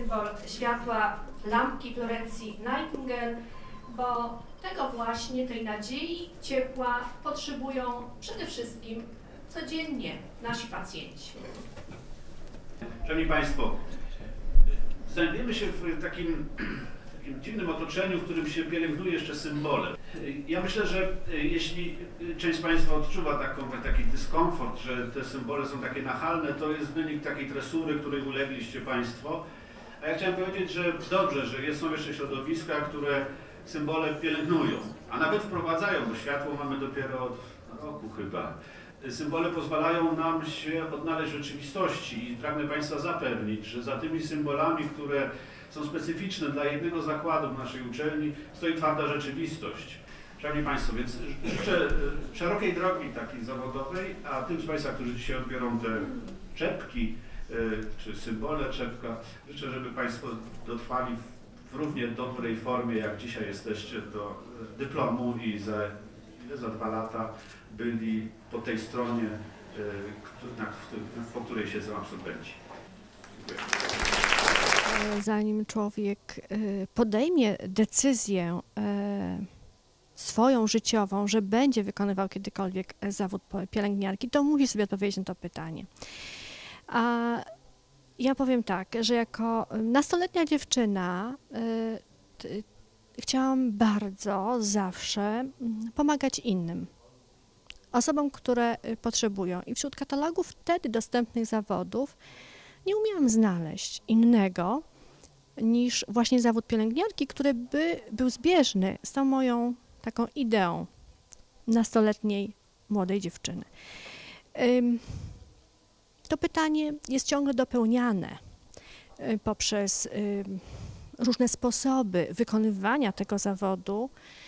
symbol światła lampki Florencji Nightingale, bo tego właśnie, tej nadziei, ciepła potrzebują przede wszystkim codziennie nasi pacjenci. Szanowni Państwo, znajdujemy się w takim dziwnym otoczeniu, w którym się pielęgnuje jeszcze symbole. Ja myślę, że jeśli część z Państwa odczuwa taki dyskomfort, że te symbole są takie nachalne, to jest wynik takiej tresury, której ulegliście Państwo. A ja chciałem powiedzieć, że dobrze, że są jeszcze środowiska, które symbole pielęgnują, a nawet wprowadzają, bo światło mamy dopiero od roku chyba. Symbole pozwalają nam się odnaleźć w rzeczywistości i pragnę Państwa zapewnić, że za tymi symbolami, które są specyficzne dla jednego zakładu w naszej uczelni, stoi twarda rzeczywistość. Szanowni Państwo, więc życzę szerokiej drogi takiej zawodowej, a tym z Państwa, którzy dzisiaj odbiorą te czepki, czy symbole czepka, życzę, żeby Państwo dotrwali w równie dobrej formie, jak dzisiaj jesteście, do dyplomu i za 2 lata byli po tej stronie, po której siedzą absolwenci. Dziękuję. Zanim człowiek podejmie decyzję swoją życiową, że będzie wykonywał kiedykolwiek zawód pielęgniarki, to musi sobie odpowiedzieć na to pytanie. A ja powiem tak, że jako nastoletnia dziewczyna chciałam bardzo zawsze pomagać innym, osobom, które potrzebują. I wśród katalogów wtedy dostępnych zawodów nie umiałam znaleźć innego niż właśnie zawód pielęgniarki, który był zbieżny z tą moją taką ideą nastoletniej młodej dziewczyny. To pytanie jest ciągle dopełniane poprzez różne sposoby wykonywania tego zawodu,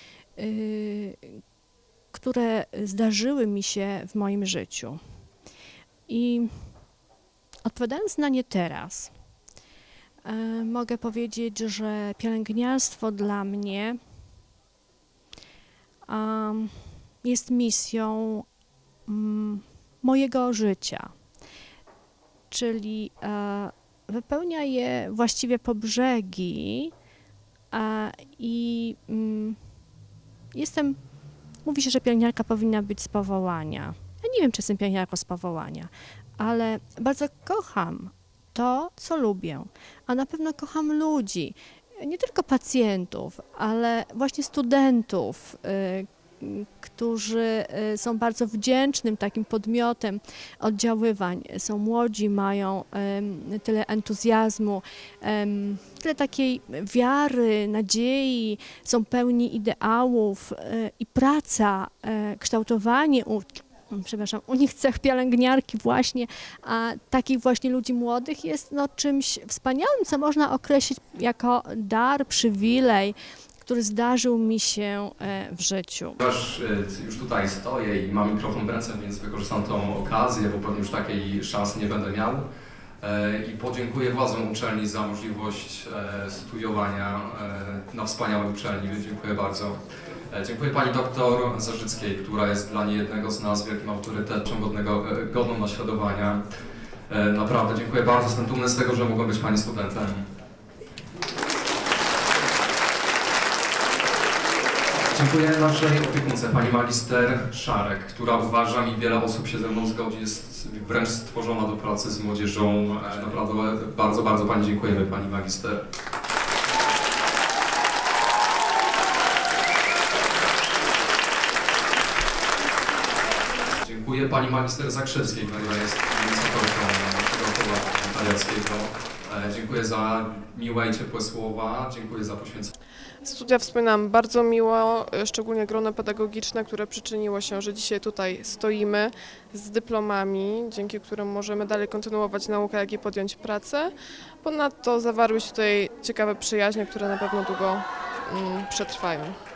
które zdarzyły mi się w moim życiu. I odpowiadając na nie teraz, mogę powiedzieć, że pielęgniarstwo dla mnie jest misją mojego życia, czyli wypełnia je właściwie po brzegi i mówi się, że pielęgniarka powinna być z powołania. Ja nie wiem, czy jestem pielęgniarką z powołania, ale bardzo kocham to, co lubię, a na pewno kocham ludzi, nie tylko pacjentów, ale właśnie studentów, którzy są bardzo wdzięcznym takim podmiotem oddziaływań. Są młodzi, mają tyle entuzjazmu, tyle takiej wiary, nadziei, są pełni ideałów i praca, kształtowanie u nich cech pielęgniarki właśnie, a takich właśnie ludzi młodych jest czymś wspaniałym, co można określić jako dar, przywilej, który zdarzył mi się w życiu. Ponieważ już tutaj stoję i mam mikrofon w ręce, więc wykorzystam tą okazję, bo pewnie już takiej szansy nie będę miał. I podziękuję władzom uczelni za możliwość studiowania na wspaniałej uczelni, więc dziękuję bardzo. Dziękuję pani doktor Zarzyckiej, która jest dla niejednego z nas wielkim autorytetem, godną naśladowania. Naprawdę dziękuję bardzo, jestem dumny z tego, że mogłem być pani studentem. Dziękuję naszej opiekunce, pani magister Szarek, która uważam i wiele osób się ze mną zgodzi, jest wręcz stworzona do pracy z młodzieżą. Naprawdę bardzo, bardzo pani dziękujemy, pani magister. Dziękuję pani magister Zakrzewskiej, która jest inicjatorką naszego koła wolontariackiego. Dziękuję za miłe i ciepłe słowa, dziękuję za poświęcenie. Studia wspominam bardzo miło, szczególnie grono pedagogiczne, które przyczyniło się, że dzisiaj tutaj stoimy z dyplomami, dzięki którym możemy dalej kontynuować naukę, jak i podjąć pracę. Ponadto zawarły się tutaj ciekawe przyjaźnie, które na pewno długo przetrwają.